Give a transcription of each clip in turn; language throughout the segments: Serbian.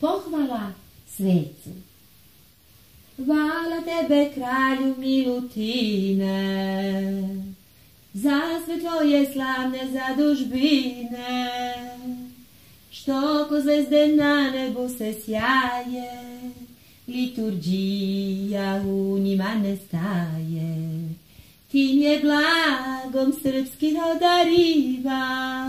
pohvala svecu. Hvala tebe, kralju milutine, za sve tvoje slavne zadužbine, što ko zvezde na nebu se sjaje, liturgija u njima ne staje. Tim je blagom srpski odariva,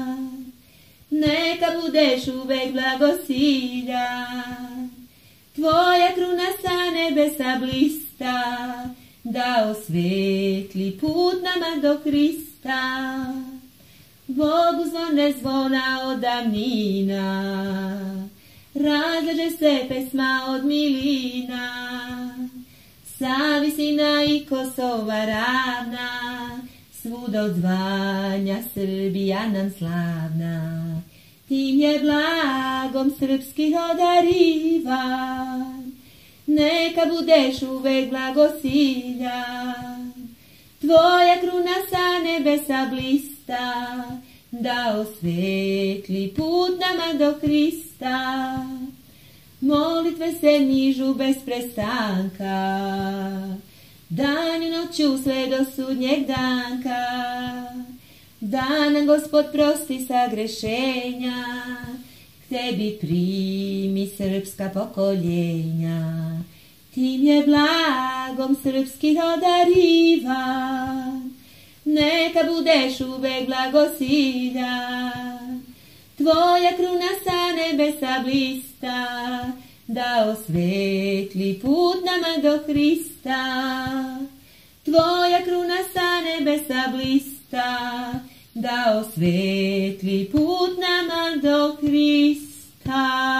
neka budeš uvek blagosiljan. Tvoja kruna sa nebesa blista, da osvetli put nama do Hrista. Bogu zvone zvona od davnina, razlaže se pesma od milina. Sa visina i Kosova ravna, svud odzvanja Srbija nam slavna. Tim je blagom srpski odarivan, neka budeš uvek blagosiljan. Tvoja kruna sa nebesa blista, da osvetli put nama do Hrista. Molitve se nižu bez prestanka, dan i noću sve do sudnjeg danka. Da nam Gospod prosti sagrešenja, k tebi primi srpska pokoljenja. Tim je blagom srpski odarivan, neka budeš uvek blagosiljan. Tvoja kruna sa nebesa blista, da osvetli put nama do Hrista. Tvoja kruna sa nebesa blista, da osvetli put nama do Hrista.